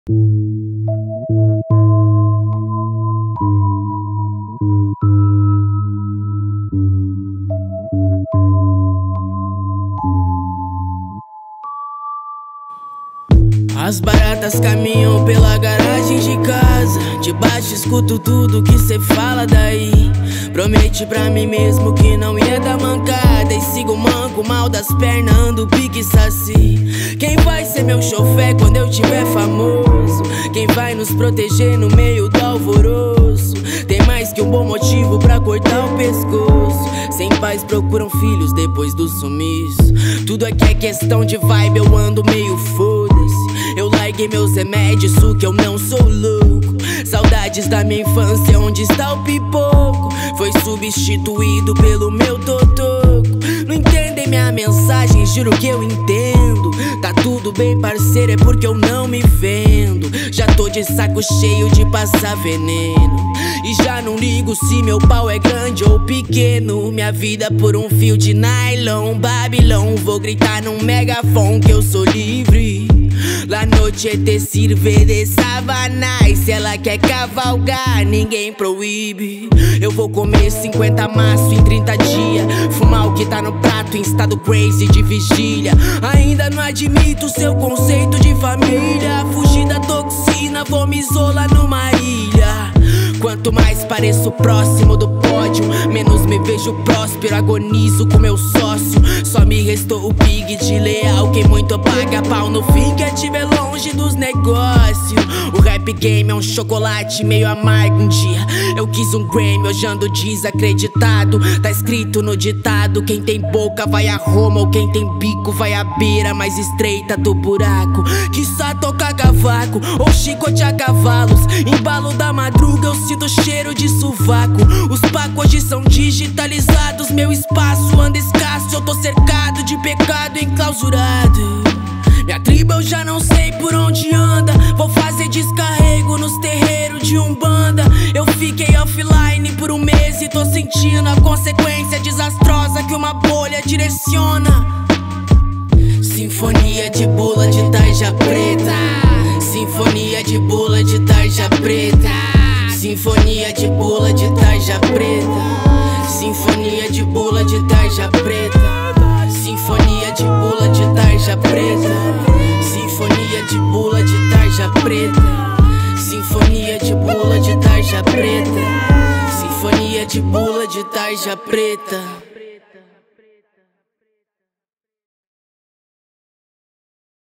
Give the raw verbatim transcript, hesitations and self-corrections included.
As baratas caminham pela garagem de casa. De baixo escuto tudo que cê fala daí. Prometi pra mim mesmo que não ia dar mancada, e sigo manco, mal das pernas, ando pique saci. Quem vai ser meu chofé quando eu tiver famoso? Quem vai nos proteger no meio do alvoroço? Tem mais que um bom motivo pra cortar o pescoço. Sem pais procuram filhos depois do sumiço. Tudo aqui é questão de vibe, eu ando meio foda-se. Eu larguei meus remédios, isso que eu não sou louco. Saudades da minha infância, onde está o pipoco? Foi substituído pelo meu totoco. Não entendem minha mensagem, juro que eu entendo. Tá tudo bem, parceiro, é porque eu não me vendo. Já tô de saco cheio de passar veneno, e já não ligo se meu pau é grande ou pequeno. Minha vida por um fio de nylon, Babilão. Vou gritar num megafone que eu sou livre. La noite é ter sirve de Savanás. Se ela quer cavalgar, ninguém proíbe. Eu vou comer cinquenta maço em trinta dias, fumar o que tá no prato em estado crazy de vigília. Ainda não admito seu conceito de família. Fugir da toxina, vou me isolar numa ilha. Quanto mais pareço próximo do pódio, menos me vejo próspero, agonizo com meu sócio. Só me restou o pig de leal, quem muito paga pau no fim quer te ver longe dos negócios. O rap game é um chocolate meio amargo um dia. Eu quis um Grammy, hoje ando desacreditado. Tá escrito no ditado, quem tem boca vai a Roma, ou quem tem bico vai à beira mais estreita do buraco. Quiçá tocar cavaco, ou chicote a cavalos. Embalo da madruga, eu sinto cheiro de sovaco. Os pacos hoje são digitalizados, meu espaço anda escasso. Eu tô cercado de pecado enclausurado. Minha tribo eu já não sei por onde anda. Vou fazer descarrego nos terreiros de Umbanda. Eu fiquei offline por um mês e tô sentindo a consequência desastrosa que uma bolha direciona. Sinfonia de bula de tarja preta, sinfonia de bula de tarja preta, sinfonia de bula de tarja preta, sinfonia de bula de tarja preta, sinfonia de bula de tarja preta, sinfonia de bula de tarja preta, sinfonia de bula de tarja preta, sinfonia de bula de tarja preta.